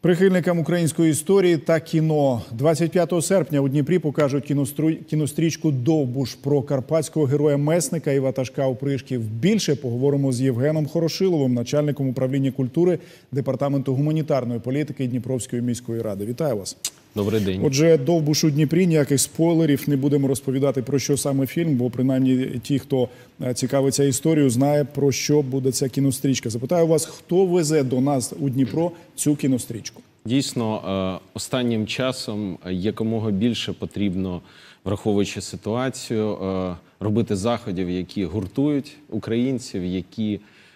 Прихильникам української історії та кіно 25 серпня у Дніпрі покажуть кінострічку «Довбуш» про карпатського героя-месника і ватажка опришків. Більше поговоримо з Євгеном Хорошиловим, начальником управління культури Департаменту гуманітарної політики Дніпровської міської ради. Вітаю вас. Добрий день. Отже, «Довбуш» у Дніпрі, ніяких спойлерів, не будемо розповідати про що саме фільм, бо принаймні ті, хто цікавиться історією, знає про що буде ця кінострічка. Запитаю вас, хто везе до нас у Дніпро цю кінострічку? Дійсно, останнім часом якомога більше потрібно, враховуючи ситуацію, робити заходів, які гуртують українців, які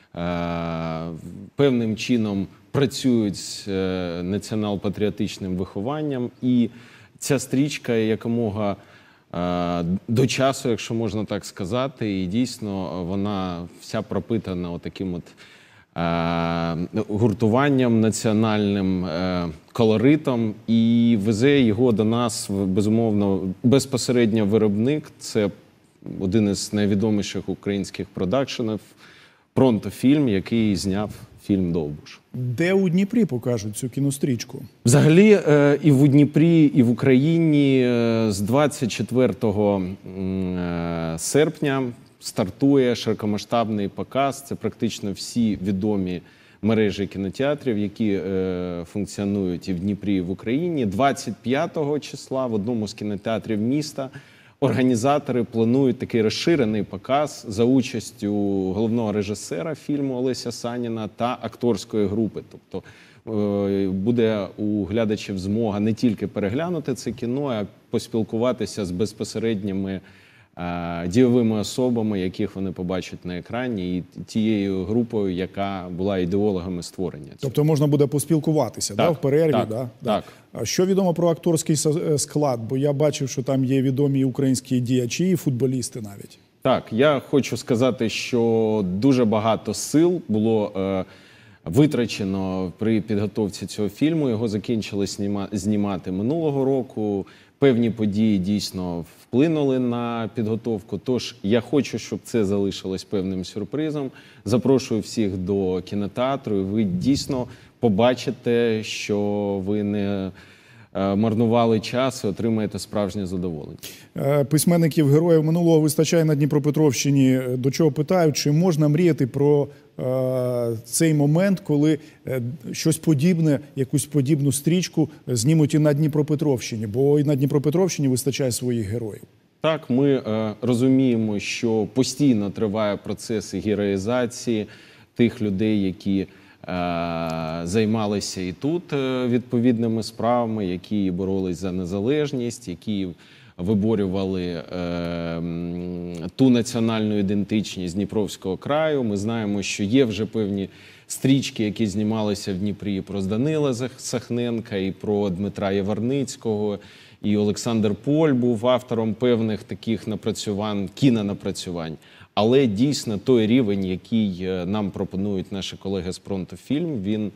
певним чином працюють з націонал-патріотичним вихованням. І ця стрічка якомога до часу, якщо можна так сказати, і дійсно вона вся пропитана отаким от гуртуванням, національним колоритом, і везе його до нас, безумовно, безпосередньо виробник. Це один із найвідоміших українських продакшенів «Пронто-фільм», який зняв фільм «Довбуш». Де у Дніпрі покажуть цю кінострічку? Взагалі і в Дніпрі, і в Україні з 24 серпня стартує широкомасштабний показ. Це практично всі відомі мережі кінотеатрів, які функціонують і в Дніпрі, і в Україні. 25 числа в одному з кінотеатрів міста організатори планують такий розширений показ за участю головного режисера фільму Олеся Саніна та акторської групи. Тобто буде у глядачів змога не тільки переглянути це кіно, а поспілкуватися з безпосередніми дієвими особами, яких вони побачать на екрані, і тією групою, яка була ідеологами створення. Тобто можна буде поспілкуватися, так, в перерві? Так, так. А що відомо про акторський склад? Бо я бачив, що там є відомі українські діячі і футболісти навіть. Так, я хочу сказати, що дуже багато сил було витрачено при підготовці цього фільму. Його закінчили знімати минулого року. Певні події дійсно вплинули на підготовку, тож я хочу, щоб це залишилось певним сюрпризом. Запрошую всіх до кінотеатру, і ви дійсно побачите, що ви не марнували час і отримаєте справжнє задоволення. Письменників героїв минулого вистачає на Дніпропетровщині. До чого питаю, чи можна мріяти про цей момент, коли щось подібне, якусь подібну стрічку знімуть і на Дніпропетровщині? Бо і на Дніпропетровщині вистачає своїх героїв. Так, ми розуміємо, що постійно триває процес героїзації тих людей, які займалися і тут відповідними справами, які боролись за незалежність, які виборювали ту національну ідентичність Дніпровського краю. Ми знаємо, що є вже певні стрічки, які знімалися в Дніпрі про Данила Сахненка, і про Дмитра Яворницького, і Олександр Поль був автором певних таких напрацювань, кінонапрацювань. Але дійсно той рівень, який нам пропонують наші колеги з «Пронто-фільм», він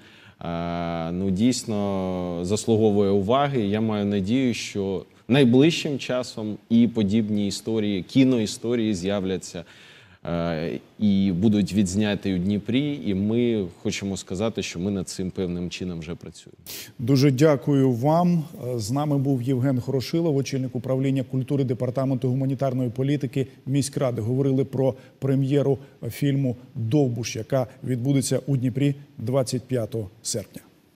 дійсно заслуговує уваги. Я маю надію, що найближчим часом і подібні історії, кіноісторії з'являться і будуть відзняті у Дніпрі, і ми хочемо сказати, що ми над цим певним чином вже працюємо. Дуже дякую вам. З нами був Євген Хорошилов, очільник управління культури Департаменту гуманітарної політики міськради. Говорили про прем'єру фільму «Довбуш», яка відбудеться у Дніпрі 25 серпня.